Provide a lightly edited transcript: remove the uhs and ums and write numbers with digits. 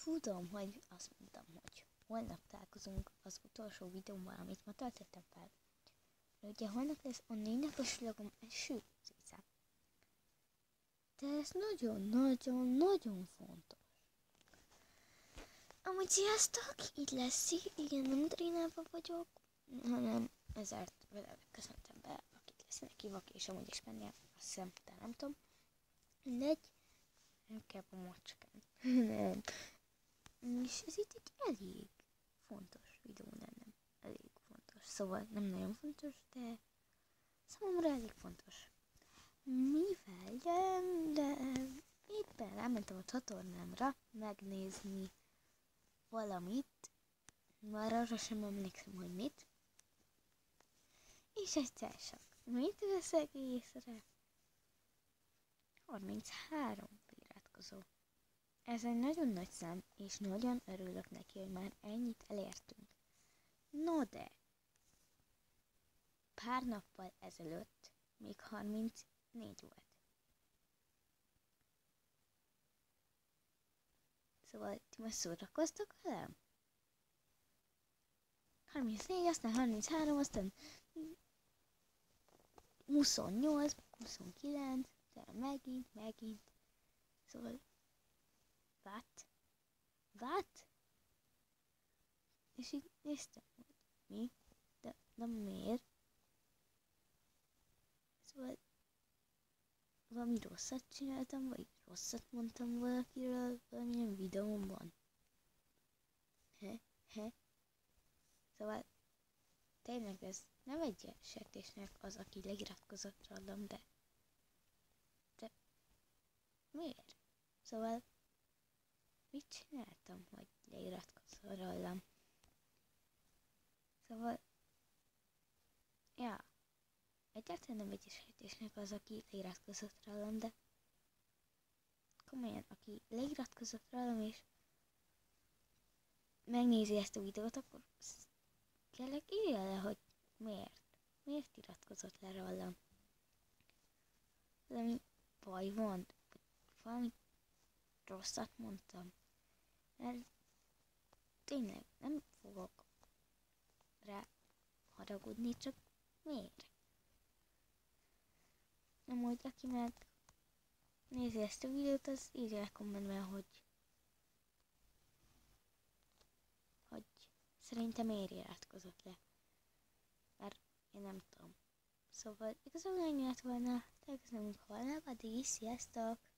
tudom, hogy azt mondtam, hogy holnap találkozunk az utolsó videómmal, amit ma töltöttem fel. De ugye holnap lesz a 4 napos vlogom első része. De ez nagyon fontos. Amúgy sziasztok, itt lesz, igen, nem Trinában vagyok, hanem ezért vele köszöntem be, akit lesz neki vak, és amúgy is mennie, azt hiszem, de nem tudom. Mindegy, nem kell a macskán. Nem. És ez itt egy elég fontos videó, nem elég fontos. Szóval nem nagyon fontos, de számomra elég fontos. Mivel, de éppen elmentem a csatornámra megnézni valamit, már arra sem emlékszem, hogy mit. És egyszer csak, mit veszek észre? 33 feliratkozó. Ez egy nagyon nagy szám, és nagyon örülök neki, hogy már ennyit elértünk. No de, pár nappal ezelőtt még 34 volt. Szóval ti most szórakoztok velem? 34, aztán 33, aztán 28, 29, aztán megint. Szóval, what? És így néztem, hogy mi? De miért? Szóval valami rosszat csináltam, vagy rosszat mondtam valakiről valamilyen videómban. Szóval tényleg ez nem egy sértésnek az, aki leiratkozott rólam, de miért? Szóval mit csináltam, hogy leiratkozott rólam? Szóval, ja, egyáltalán nem egy sértésnek az, aki leiratkozott rólam, de komolyan, aki leiratkozott rólam és megnézi ezt a videót, akkor kérlek írja le, hogy miért iratkozott le rólam. Valami baj van, valami rosszat mondtam, mert tényleg nem fogok rá haragudni, csak miért? Amúgy aki meg nézi ezt a videót, az írja a kommentben, hogy szerintem miért iratkozott le. Mert én nem tudom. Szóval igazából ennyi lett volna, találkozunk holnap, addig is, sziasztok!